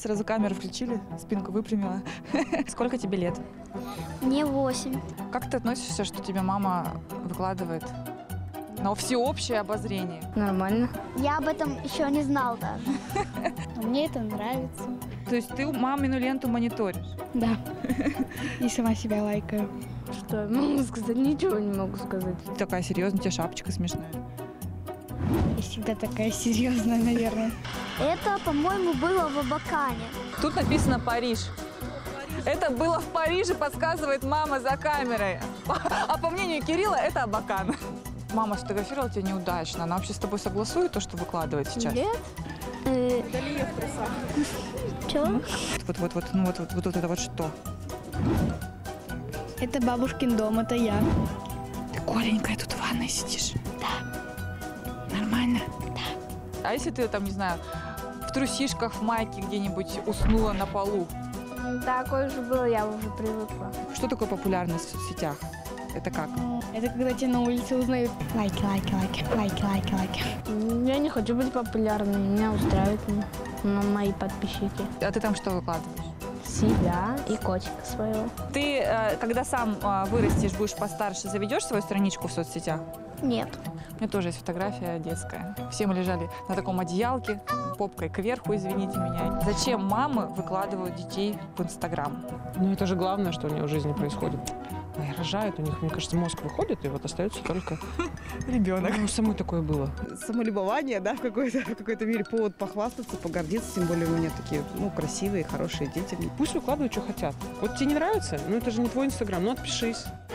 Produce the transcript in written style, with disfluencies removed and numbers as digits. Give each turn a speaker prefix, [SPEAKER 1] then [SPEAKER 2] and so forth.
[SPEAKER 1] Сразу камеру включили, спинку выпрямила. Сколько тебе лет?
[SPEAKER 2] Мне 8.
[SPEAKER 1] Как ты относишься, что тебе мама выкладывает на всеобщее обозрение?
[SPEAKER 3] Нормально.
[SPEAKER 2] Я об этом еще не знал даже.
[SPEAKER 3] Мне это нравится.
[SPEAKER 1] То есть ты мамину ленту мониторишь?
[SPEAKER 3] Да. И сама себя лайкаю. Что я могу сказать? Ничего не могу сказать.
[SPEAKER 1] Ты такая серьезная, у тебя шапочка смешная.
[SPEAKER 3] Я всегда такая серьезная, наверное.
[SPEAKER 2] Это, по-моему, было в Абакане.
[SPEAKER 1] Тут написано «Париж». Это было в Париже, подсказывает мама за камерой. А по мнению Кирилла, это Абакан. Мама сфотографировала тебя неудачно. Она вообще с тобой согласует то, что выкладывает сейчас?
[SPEAKER 2] Нет. Чего?
[SPEAKER 1] Вот это вот что?
[SPEAKER 3] Это бабушкин дом, это я.
[SPEAKER 1] Ты голенькая тут в ванной сидишь? Да. Нормально? Да. А если ты там, не знаю, в трусишках, в майке где-нибудь уснула на полу?
[SPEAKER 3] Такое же было, я уже привыкла.
[SPEAKER 1] Что такое популярность в соцсетях? Это как?
[SPEAKER 3] Это когда тебя на улице узнают. Лайки, лайки, лайки, лайки, лайки, лайки. Я не хочу быть популярной, меня устраивают мои подписчики.
[SPEAKER 1] А ты там что выкладываешь?
[SPEAKER 3] Себя и котика своего.
[SPEAKER 1] Ты, когда сам вырастешь, будешь постарше, заведешь свою страничку в соцсетях?
[SPEAKER 2] Нет.
[SPEAKER 1] У меня тоже есть фотография детская. Все мы лежали на таком одеялке, попкой кверху, извините меня. Зачем мамы выкладывают детей в Инстаграм?
[SPEAKER 4] Ну, это же главное, что у нее в жизни происходит. Они рожают, у них, мне кажется, мозг выходит, и вот остается только
[SPEAKER 1] Ребенок.
[SPEAKER 4] Ну, самой такое было.
[SPEAKER 5] Самолюбование, да, в какой-то мере повод похвастаться, погордиться, тем более у меня такие, красивые, хорошие дети.
[SPEAKER 4] Пусть выкладывают, что хотят. Вот тебе не нравится, ну это же не твой Инстаграм, ну отпишись.